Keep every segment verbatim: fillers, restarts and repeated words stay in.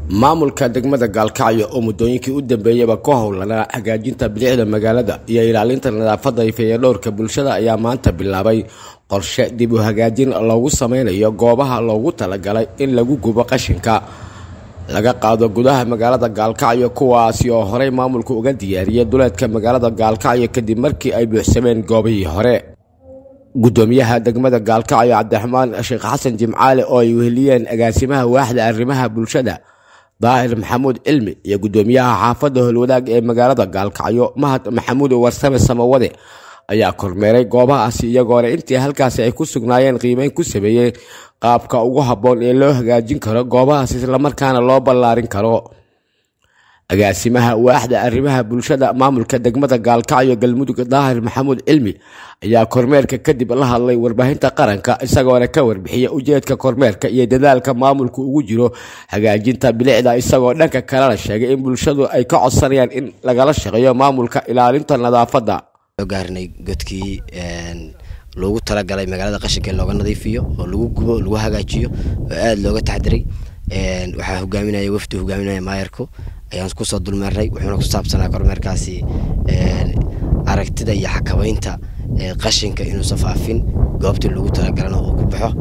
maamulka degmada Gaalkacyo oo muddooyinkii u dambeeyayba ka howlanaa hagaajinta bilicda magaalada iyo ilaalinta nadaafadda iyo fayadhowrka bulshada ayaa maanta bilaabay qorshe dib u hagaajin loogu sameynayo goobaha loogu talagalay in lagu gubo qashinka laga qaado gudaha magaalada Gaalkacyo kuwaasi oo horey maamulku uga diyaariyay duleedka magaalada Gaalkacyo kadib markii ay buuxsameen goobihii hore gudoomiyaha degmada Gaalkacyo Cabdiraxmaan Sheekh Xasan Jimcaale oo ay weheliyeen agaasimaha waaxda arrimaha bulshada Daahir Maxamuud Cilmi iyo gudoomiyaha xaafadda Howlwadaag ee magaalada Gaalkacyo Mahad Maxamuud Warsame Samawade ayaa kormeeray goobahaasi iyagoo intii halkaas ay ku sugnaayeen qiimeyn ku sameeyay qaabka ugu habboon ee loo hagaajin karo goobahaas isla markaana loo ballaarin karo agaasimaha waaxda arrimaha bulshada maamulka degmada Gaalkacyo Galmudug Daahir Maxamuud Cilmi ayaa kormeerka kadib la hadlay warbaahinta qaranka isagoo ka warbixiyay ujeedka kormeerka iyo dadaalka maamulku ugu jiro hagaajinta bilicda isagoo dhanka kale sheegay in bulshadu ay ka codsanayaan in lagala shaqeeyo maamulka ilaalinta nadaafadda gaarnay godkii een loogu talagalay magaalada qashinka looga nadiifiyo oo lagu gubo lagu hagaajiyo oo aad looga taxadiray een waxa hogaaminaya wafdi hogaaminaya maayarku ayaan ku soo dulmaray wuxuuna ku saabsanaa kormeerkaasi een aragtida iyo xakameynta qashinka inuu safaafin goobta lagu talagalay oo ku baxo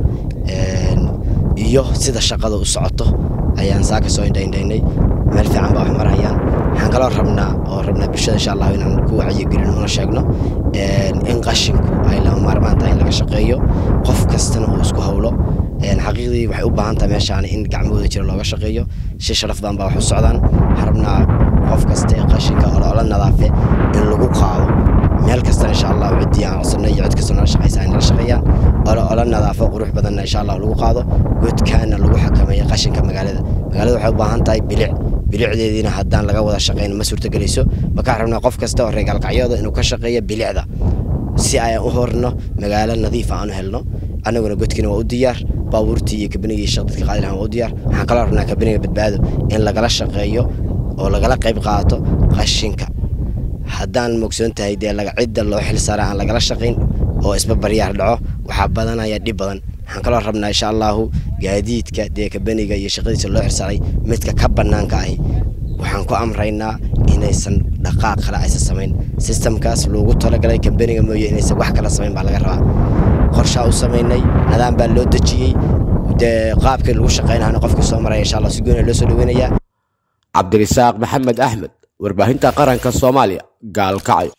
een iyo sida shaqada u socoto ayaan saaka soo indhaynay meel fiican baa wax marayaan waxaan kala rabnaa oo rabnaa bulshada insha Allah inaan ku wacyi gelino oo sheegno een in qashinku ay la maarmaan tahay laga shaqeeyo qof kastana uu isku hawlo een xaqiiqdii waxay u baahan tahay meeshaan in gacmooda jira looga shaqeeyo si sharaf badan baa wax u socdaan rabnaa qof kasta ee qashinka oo la nadaafe in lagu qaado meel kasta insha Allah cidiyaan codsanay cid kasta oo shaqaysa in la shaqeeyaan oo la nadaafo qurux badan insha Allah lagu qaado godkaana lagu xakameeyo qashinka magaalada magaalada waxay u baahan tahay bilic bilicdeedina haddaan laga wada shaqeyn ma suurtagelayso marka rabnaa qof kasta oo reer Gaalkacyada inuu ka shaqeeyo bilicda si ay u horno magaalo nadiif ah aan helno anaguna godkina waa u diyaar baabuurtii iyo kabaniga shaqadka qaadilaha waa u diyaar waxaan kala rabnaa kabaniga badbaado in lagala shaqeeyo oo lagala qayb qaato qashinka haddaan mogsoon tahay dee laga cidda loo xil saaray aan lagala shaqeyn oo isba bariyaar dhaco waxa badanaya dhib badan waxaan kala rabnaa insha Allah gaadiidka dee kabaniga iyo shaqadiisa loo xil saaray midka ka banaanka ah waxaan ku amraynaa inaysan dhaqaaq kala aysan sameyn systemkaas loogu talagalay kabaniga mooyo inaysan wax kala sameyn baa laga rabaa qorshe u sameynay nidaam baa loo dajiyay dee qaabka lagu shaqeynaa qofka soo maray insha Allah si gooni loo soo dhaweynaya Cabdirasaaq Maxamed Axmed warbaahinta qaranka Soomaaliya Gaalkacyo.